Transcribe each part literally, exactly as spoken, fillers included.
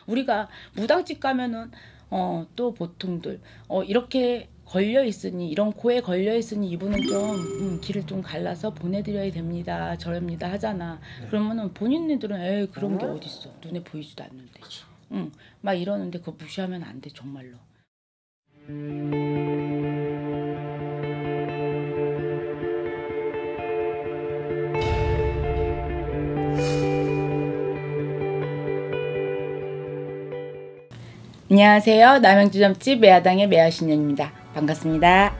우리가 무당집 가면은 어, 또 보통들 어, 이렇게 걸려 있으니 이런 고에 걸려 있으니 이분은 좀 음, 길을 좀 갈라서 보내드려야 됩니다. 저럽니다 하잖아. 네. 그러면은 본인들은 에이 그런 게 어딨어. 눈에 보이지도 않는데. 그쵸. 응, 막 이러는데 그거 무시하면 안 돼 정말로. 안녕하세요. 남양주점집 매화당의 매화신년입니다. 반갑습니다.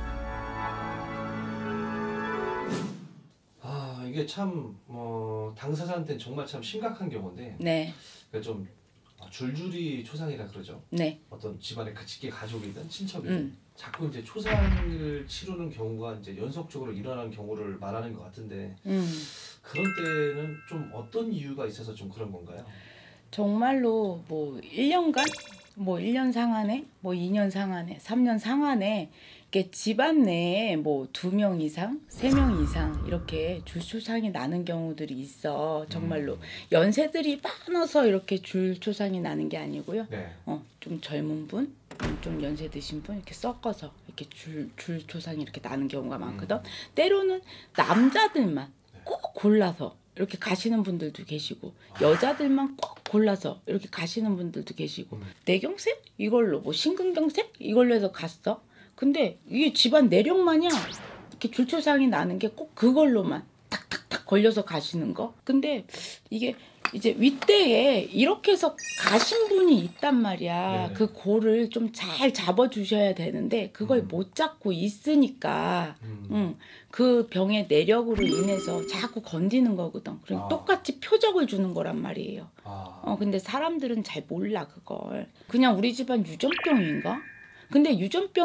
아, 이게 참 어, 당사자한테는 정말 참 심각한 경우인데, 네, 그러니까 좀 어, 줄줄이 초상이라 그러죠. 네, 어떤 집안의 그 직계 가족이든 친척이든 음, 자꾸 이제 초상을 치르는 경우가 이제 연속적으로 일어나는 경우를 말하는 것 같은데, 음. 그런 때는 좀 어떤 이유가 있어서 좀 그런 건가요? 정말로 뭐 일 년간 뭐 일 년 상한에 뭐 이 년 상한에 삼 년 상한에 이렇게 집안 내에 뭐 두 명 이상, 세 명 이상 이렇게 줄초상이 나는 경우들이 있어. 정말로 음, 연세들이 많아서 이렇게 줄초상이 나는 게 아니고요. 네. 어, 좀 젊은 분, 음, 좀 연세 드신 분 이렇게 섞어서 이렇게 줄 줄초상이 이렇게 나는 경우가 많거든. 음, 때로는 남자들만 네. 꼭 골라서 이렇게 가시는 분들도 계시고 여자들만 꼭 골라서 이렇게 가시는 분들도 계시고 음, 뇌경색 이걸로 뭐 심근경색 이걸로 해서 갔어. 근데 이게 집안 내력마냥 이렇게 줄초상이 나는 게 꼭 그걸로만 탁탁탁 걸려서 가시는 거. 근데 이게 이제 윗대에 이렇게 해서 가신 분이 있단 말이야. 네네. 그 골을 좀 잘 잡아 주셔야 되는데 그걸 음, 못 잡고 있으니까 음, 응, 그 병의 내력으로 인해서 자꾸 건드는 거거든. 그러니까 아, 똑같이 표적을 주는 거란 말이에요. 어, 아, 근데 사람들은 잘 몰라, 그걸. 그냥 우리 집안 유전병인가? 근데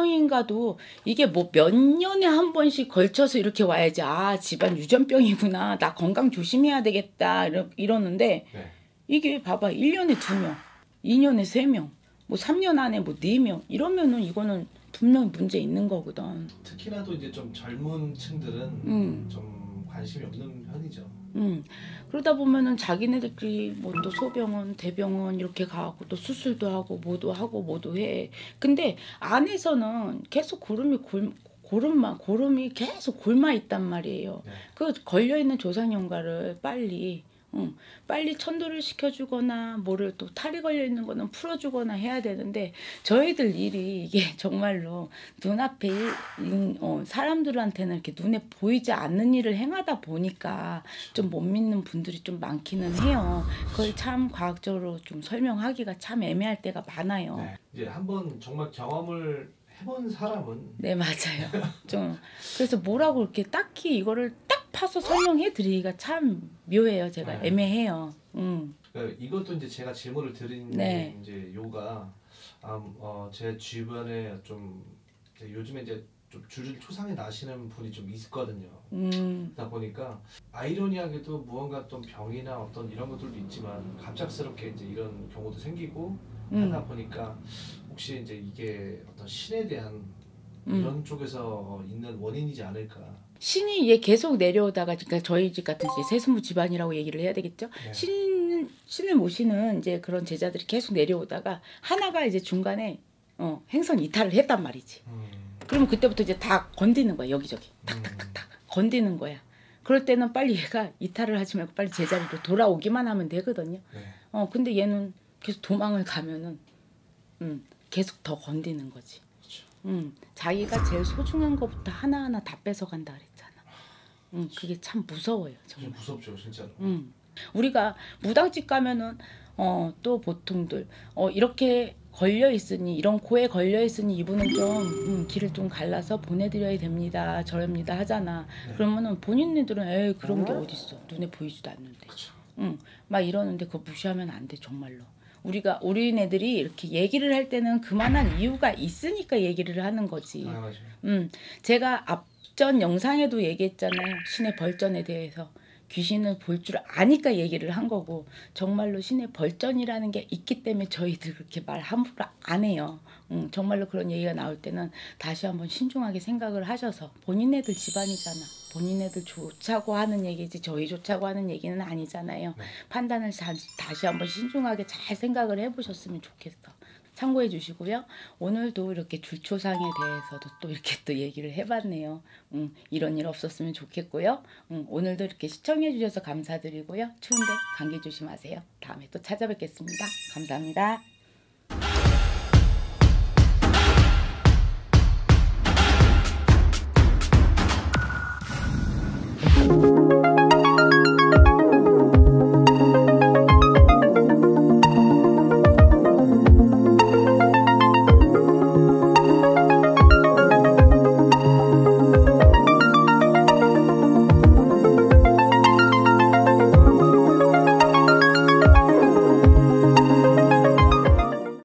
유전병인가도 이게 뭐 몇 년에 한 번씩 걸쳐서 이렇게 와야지. 아, 집안 유전병이구나. 나 건강 조심해야 되겠다. 이러, 이러는데 네. 이게 봐봐. 일 년에 두 명, 이 년에 세 명, 뭐 삼 년 안에 뭐 네 명. 이러면은 이거는 분명히 문제 있는 거거든. 특히나 또 이제 좀 젊은 층들은 음. 좀 관심이 없는 편이죠. 음. 그러다 보면은 자기네들끼리 뭐 또 소병원, 대병원 이렇게 가고 또 수술도 하고 뭐도 하고 뭐도 해. 근데 안에서는 계속 고름이 골, 고름만, 고름이 계속 골마 있단 말이에요. 네. 그 걸려있는 조상연가를 빨리, 응, 빨리 천도를 시켜주거나 뭐를 또 탈이 걸려있는 거는 풀어주거나 해야 되는데 저희들 일이 이게 정말로 눈앞에 일, 인- 어, 사람들한테는 이렇게 눈에 보이지 않는 일을 행하다 보니까 좀 못 믿는 분들이 좀 많기는 해요. 그걸 참 과학적으로 좀 설명하기가 참 애매할 때가 많아요. 네. 이제 한번 정말 경험을 해본 사람은 네, 맞아요. 좀 그래서 뭐라고 이렇게 딱히 이거를 딱 파서 설명해 드리기가 참 묘해요. 제가 네. 애매해요. 음. 그 이것도 이제 제가 질문을 네. 드린 이제 요가 아, 어, 제 주변에 좀 이제 요즘에 이제 좀 줄줄 초상이 나시는 분이 좀 있거든요. 음. 그러다 보니까 아이러니하게도 무언가 좀 병이나 어떤 이런 것들도 있지만 갑작스럽게 이제 이런 경우도 생기고 하다 음. 보니까 혹시 이제 이게 어떤 신에 대한 음. 이런 쪽에서 있는 원인이지 않을까. 신이 얘 계속 내려오다가 그러니까 저희 집 같은 이제 세습무 집안이라고 얘기를 해야 되겠죠. 네. 신 신을 모시는 이제 그런 제자들이 계속 내려오다가 하나가 이제 중간에 어, 행선 이탈을 했단 말이지. 음, 그러면 그때부터 이제 다 건드는 거야 여기저기 음, 탁탁탁탁 건드는 거야. 그럴 때는 빨리 얘가 이탈을 하지 말고 빨리 제자리로 돌아오기만 하면 되거든요. 네. 어 근데 얘는 계속 도망을 가면은 음, 계속 더 건드는 거지. 그렇죠. 음, 자기가 제일 소중한 것부터 하나하나 다 뺏어간다 그랬잖아. 음, 그게 참 무서워요, 좀 정말. 무섭죠, 진짜로. 음. 우리가 무당집 가면은 어, 또 보통들 어, 이렇게 걸려 있으니 이런 고에 걸려 있으니 이분은 좀 음, 길을 좀 갈라서 보내드려야 됩니다. 저럽니다 하잖아. 네. 그러면은 본인들은 에이 그런 게 어딨어. 눈에 보이지도 않는데. 그렇죠. 응, 막 이러는데 그거 무시하면 안 돼, 정말로. 우리가 어린애들이 이렇게 얘기를 할 때는 그만한 이유가 있으니까 얘기를 하는 거지. 당연하죠. 음, 제가 앞전 영상에도 얘기했잖아요. 신의 벌전에 대해서. 귀신을 볼 줄 아니까 얘기를 한 거고, 정말로 신의 벌전이라는 게 있기 때문에 저희들 그렇게 말 함부로 안 해요. 음, 정말로 그런 얘기가 나올 때는 다시 한번 신중하게 생각을 하셔서 본인네들 집안이잖아. 본인네들 좋자고 하는 얘기지 저희 좋자고 하는 얘기는 아니잖아요. 네. 판단을 자, 다시 한번 신중하게 잘 생각을 해보셨으면 좋겠어. 참고해 주시고요. 오늘도 이렇게 줄초상에 대해서도 또 이렇게 또 얘기를 해봤네요. 음, 이런 일 없었으면 좋겠고요. 음, 오늘도 이렇게 시청해 주셔서 감사드리고요. 추운데 감기 조심하세요. 다음에 또 찾아뵙겠습니다. 감사합니다.